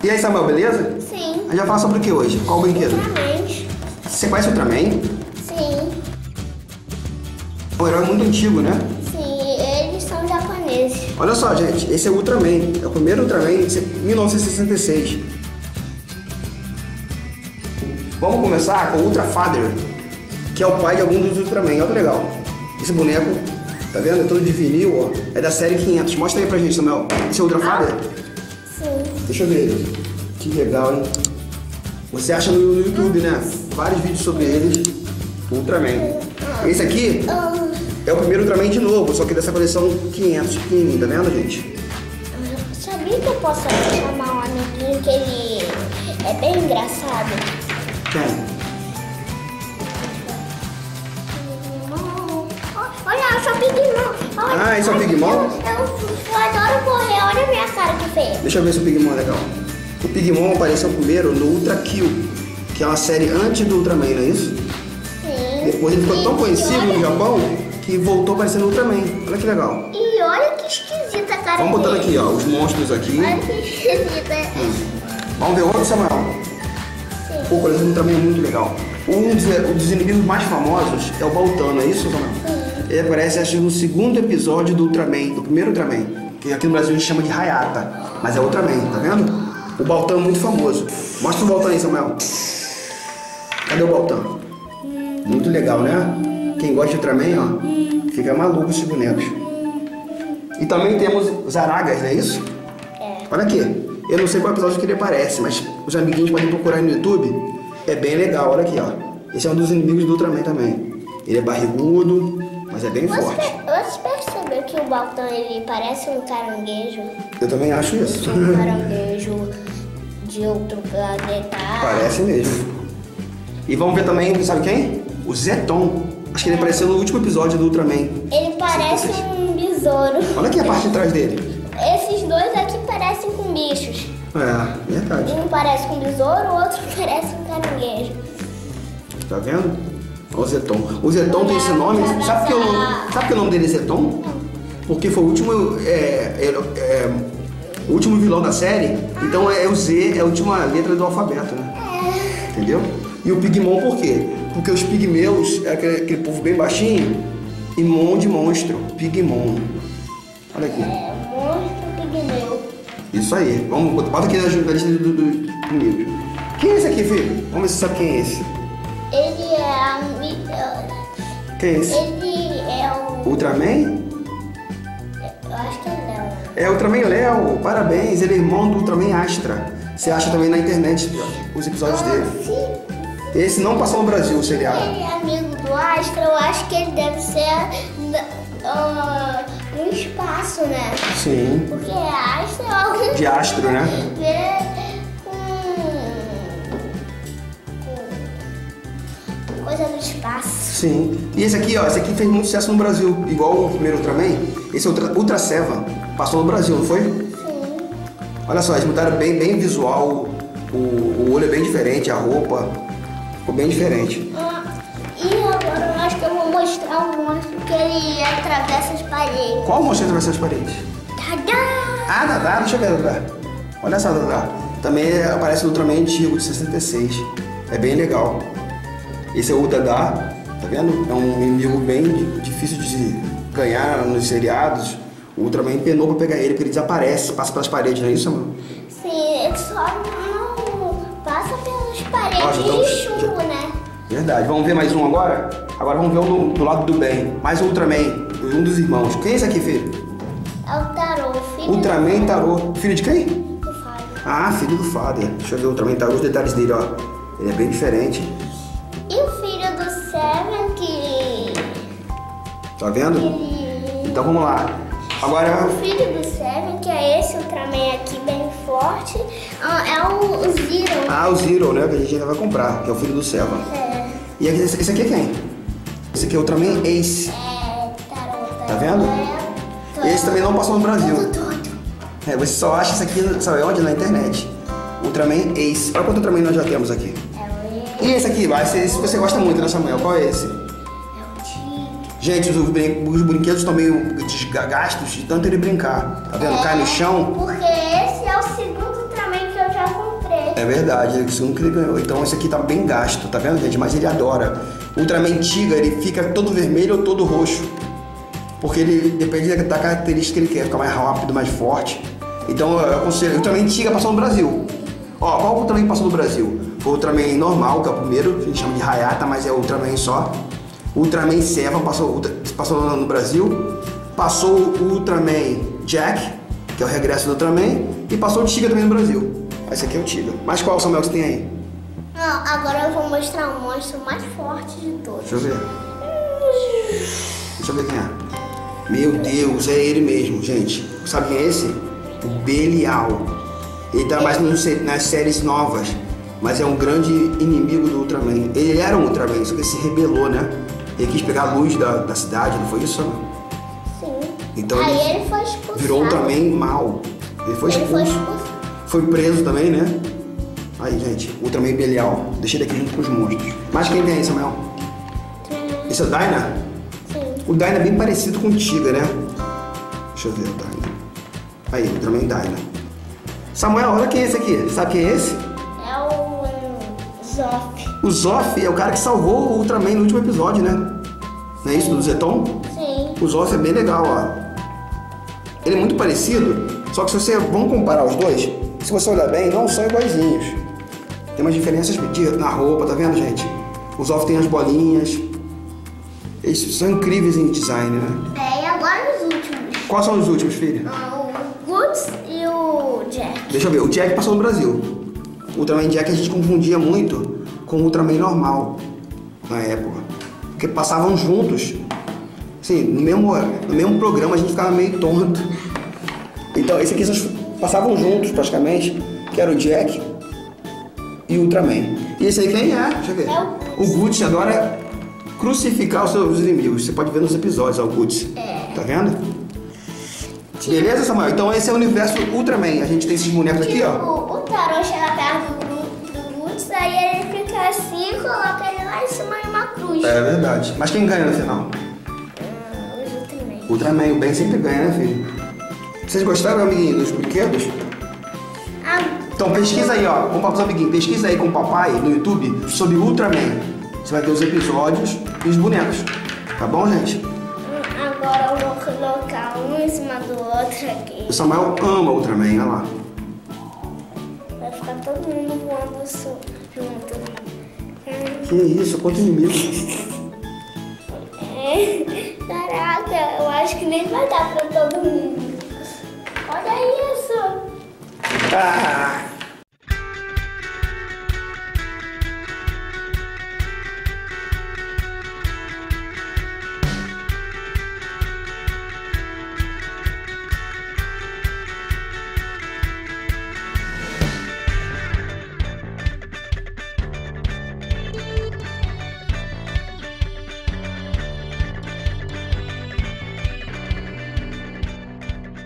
E aí, Samuel, beleza? Sim. A gente vai falar sobre o que hoje? Qual o brinquedo? Ultraman. Você conhece o Ultraman? Sim. É um herói muito antigo, né? Sim, eles são japoneses. Olha só, gente, esse é o Ultraman. É o primeiro Ultraman de 1966. Vamos começar com o Ultra Father, que é o pai de algum dos Ultraman. Olha que legal. Esse boneco, tá vendo? É todo de vinil, ó. É da série 500. Mostra aí pra gente, Samuel. Esse é o Ultra Father? Sim. Deixa eu ver ele. Que legal, hein? Você acha no YouTube, né? Vários vídeos sobre eles. Ultraman. Esse aqui é o primeiro Ultraman de novo, só que dessa coleção 500 pequenininho, tá vendo, gente? Sabia que eu posso chamar um amiguinho que ele é bem engraçado? Quem? Olha, eu sou Pigmon. Ah, esse é o Pigmon? Eu adoro correr, olha a minha cara que feia. Deixa eu ver se o Pigmon é legal. O Pigmon apareceu primeiro no Ultra Kill, que é uma série antes do Ultraman, não é isso? Sim. Depois ele ficou tão conhecido no Japão que voltou a aparecer no Ultraman. Olha que legal. E olha que esquisita a cara Vamos botando dele. aqui, ó, os monstros aqui. Olha que esquisita. Vamos ver outro, Samuel? Sim. Pô, o coleção do Ultraman é muito legal. Um dos inimigos mais famosos é o Baltano, é isso, Samuel? Sim. Ele aparece, acho que no segundo episódio do Ultraman, do primeiro Ultraman, que aqui no Brasil a gente chama de Hayata, mas é Ultraman, tá vendo? O Baltano é muito famoso. Mostra o Baltano aí, Samuel. Cadê o Baltano? Muito legal, né? Quem gosta de Ultraman, ó, fica maluco esses bonecos. E também temos os Aragas, não é isso? É. Olha aqui. Eu não sei qual episódio que ele aparece, mas os amiguinhos podem procurar no YouTube. É bem legal, olha aqui, ó. Esse é um dos inimigos do Ultraman também. Ele é barrigudo, mas é bem forte. Você percebeu que o Baltão ele parece um caranguejo? Eu também acho isso. Um caranguejo de outro planeta. Parece mesmo. E vamos ver também, sabe quem? O Zeton. Acho que ele apareceu no último episódio do Ultraman. Ele parece um besouro. Olha aqui a parte de trás dele. Esses dois aqui parecem com bichos. É, verdade. Um parece com um besouro, o outro parece um caranguejo. Tá vendo? Olha o Zeton. O Zeton tem esse nome. Sabe que o nome dele é Zeton? Porque foi o último, o último vilão da série. Então é o Z, é a última letra do alfabeto, né? Entendeu? E o Pigmon por quê? Porque os pigmeus é aquele povo bem baixinho e Mon de monstro. Pigmon. Olha aqui. É monstro pigmeu. Isso aí. Vamos, bota aqui na lista dos inimigos. Quem é esse aqui, filho? Vamos ver se você sabe quem é esse. Ele é Quem é esse? Ele é o... Ultraman? Eu acho que é Léo. É o Ultraman Léo, parabéns, ele é irmão do Ultraman Astra. Você acha também na internet os episódios dele. Esse não passou no Brasil, o seriado. Ele é amigo do Astra, eu acho que ele deve ser no espaço, né? Sim. Porque Astra é algo De astro, né? com coisa do espaço. Sim. E esse aqui, ó, esse aqui fez muito sucesso no Brasil, igual o primeiro Ultraman. Esse é o Ultra Seven, passou no Brasil, não foi? Sim. Olha só, eles mudaram bem visual, o olho é bem diferente, a roupa ficou bem diferente. E agora eu acho que eu vou mostrar um monstro que ele atravessa as paredes. Qual monstro atravessa as paredes? Tadá! Ah, Dadá, deixa eu ver, Dadá. Olha só, Dadá. Também aparece no Ultraman antigo, de 66. É bem legal. Esse é o Dadá, tá vendo? É um inimigo bem difícil de ganhar nos seriados. O Ultraman penou pra pegar ele, porque ele desaparece, passa pelas paredes, não é isso, mano? Sim, ele só não passa pelas paredes Ó, de chumbo, né? Verdade. Vamos ver mais um agora? Agora vamos ver um do lado do bem. Mais um Ultraman, um dos irmãos. Quem é esse aqui, filho? É o Tarô, filho Ultraman Tarô. Filho de quem? do Fábio. Ah, filho do Father. Deixa eu ver o Ultraman Tarô, os detalhes dele, ó. Ele é bem diferente. E o filho do Seven, que Tá vendo? ele... Então vamos lá. Agora, O filho do Seven, que é esse Ultraman aqui, bem forte, é o Zero. ah, o Zero, né? Que a gente ainda vai comprar, que é o filho do Seven. É, E esse aqui é quem? Esse aqui é o Ultraman Ace. Tarô. Tá vendo? Esse também não passou no Brasil. É, você só acha isso aqui, sabe onde? Na internet. Ultraman Ace. Olha quanto Ultraman nós já temos aqui. E esse aqui, vai, esse você gosta muito, né, Samuel? Qual é esse? É o Tigre. Gente, os brinquedos estão meio desgastos de tanto ele brincar. Tá vendo? Cai no chão. Porque esse é o segundo Ultraman que eu já É verdade, ele segundo que ele ganhou. Então esse aqui tá bem gasto, tá vendo, gente? Mas ele adora. Ultraman Tiga, ele fica todo vermelho ou todo roxo. Porque ele depende da característica que ele quer, ficar mais rápido, mais forte. Então eu aconselho. Ultraman Tiga passou no Brasil. Ó, qual o Ultraman que passou no Brasil? Foi o Ultraman normal, que é o primeiro, que a gente chama de Hayata, mas é o Ultraman só. O Ultraman Seven passou no Brasil. Passou o Ultraman Jack, que é o regresso do Ultraman. E passou o Tiga também no Brasil. Esse aqui é o Tiga. Mas qual, Samuel, que você tem aí? Não, agora eu vou mostrar o monstro mais forte de todos. Deixa eu ver. Deixa eu ver quem é. Meu Deus, é ele mesmo, gente. Sabe quem é esse? O Belial. Ele tá mais nas séries novas, mas é um grande inimigo do Ultraman. Ele era um Ultraman, só que ele se rebelou, né? Ele quis pegar a luz da cidade, não foi isso, Samuel? Sim. Então aí ele foi expulsado. Virou um Ultraman mal. Ele foi expulso. Foi preso também, né? Aí, gente, Ultraman Belial. Deixei ele aqui junto com os monstros. Mas quem tem aí, Samuel? Esse é o Dyna? Sim. O Dyna é bem parecido com o Tiga, né? Deixa eu ver o Dyna. Aí, Ultraman Dyna. Samuel, olha quem é esse aqui. Sabe quem é esse? É o Zoff. O Zoff é o cara que salvou o Ultraman no último episódio, né? Não é isso, do Zeton? Sim. O Zoff é bem legal, ó. Ele é muito parecido, só que se você... Vamos comparar os dois? Se você olhar bem, não são iguaizinhos. Tem umas diferenças na roupa, tá vendo, gente? O Zoff tem as bolinhas. Eles são incríveis em design, né? É, e agora os últimos. Quais são os últimos, filho? O Guts e o Jack. Deixa eu ver, o Jack passou no Brasil. O Ultraman Jack a gente confundia muito com o Ultraman normal na época. Porque passavam juntos. Assim, no mesmo programa a gente ficava meio tonto. Então, esse aqui passavam juntos praticamente, que era o Jack e o Ultraman. E esse aí quem é? Deixa eu ver. O Guts adora crucificar os seus inimigos. Você pode ver nos episódios, ó, o Guts. Tá vendo? Beleza, Samuel? Então esse é o universo Ultraman. A gente tem esses bonecos aqui, ó. O Taro chega perto do Guts, aí ele fica assim e coloca ele lá em cima de uma cruz. É verdade. Mas quem ganha no final? Os Ultraman. Ultraman, o bem sempre ganha, né, filho? Vocês gostaram, amiguinho, dos brinquedos? Então pesquisa aí, ó. Vamos para os amiguinhos. Pesquisa aí com o papai no YouTube sobre Ultraman. Você vai ter os episódios e os bonecos. Tá bom, gente? Agora eu vou colocar um em cima do outro aqui. O Samuel ama Ultraman, olha lá. Vai ficar todo mundo voando junto. Que isso, quanto inimigo. Caraca, eu acho que nem vai dar pra todo mundo. Olha isso. Ah!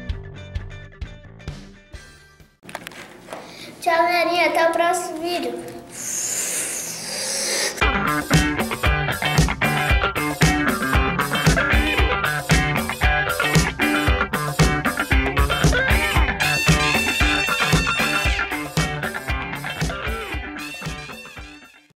Tchau, galerinha. Até o próximo vídeo.